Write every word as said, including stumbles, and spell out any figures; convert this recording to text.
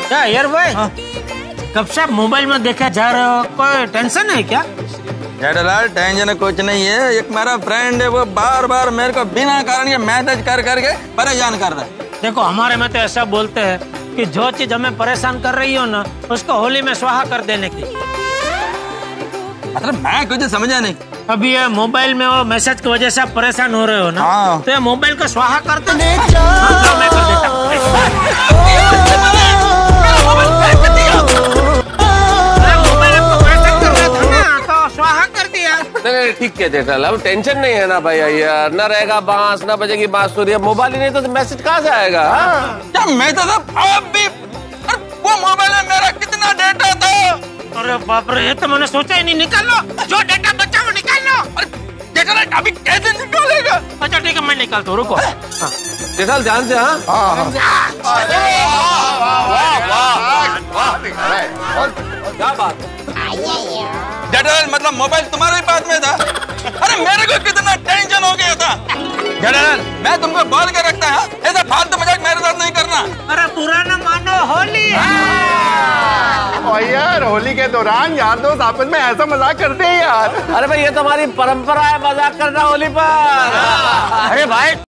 क्या यार भाई, कब से आप मोबाइल में देखा जा रहे हो? कोई टेंशन है क्या? जेठालाल टेंशन कुछ नहीं है। एक मेरा फ्रेंड है, वो बार बार मेरे को बिना कारण के मैसेज कर करके परेशान कर रहा है। देखो हमारे में तो ऐसा बोलते हैं कि जो चीज हमें परेशान कर रही हो ना, उसको होली में स्वाहा कर देने की। मतलब मैं कुछ समझा नहीं। अभी ये मोबाइल में वो मैसेज की वजह से आप परेशान हो रहे हो ना, हाँ। तो ये मोबाइल को स्वाहा कर दो। हाँ, मैं कर देता हूँ। ठीक है जेठालाल, अब टेंशन नहीं है ना भाई यार, न रहेगा बांस न बजेगी बांसुरी। मोबाइल ही नहीं तो मैसेज कहाँ से आएगा? क्या मैं तो अब भी वो मोबाइल में मेरा कितना डेटा था। अरे बाप रे, ये तो मैंने सोचा ही नहीं। निकाल लो जो डेटा बचा वो निकाल लो। जेठालाल अभी कैसे निकालेगा? अच्छा ठीक है, मैं निकालता हूँ, रुको। जेठालाल ध्यान से। हाँ क्या बात? जेठालाल मतलब मोबाइल तुम्हारे ही पास में था? अरे मेरे को कितना टेंशन हो गया था। जेठालाल मैं तुमको बोल के रखता है, ऐसा फालतू मजाक मेरे साथ नहीं करना। अरे बुरा न मानो, होली है। और यार होली के दौरान यार दोस्त आपस में ऐसा मजाक करते हैं यार। अरे भाई ये तो हमारी परंपरा है मजाक करना होली पर। अरे भाई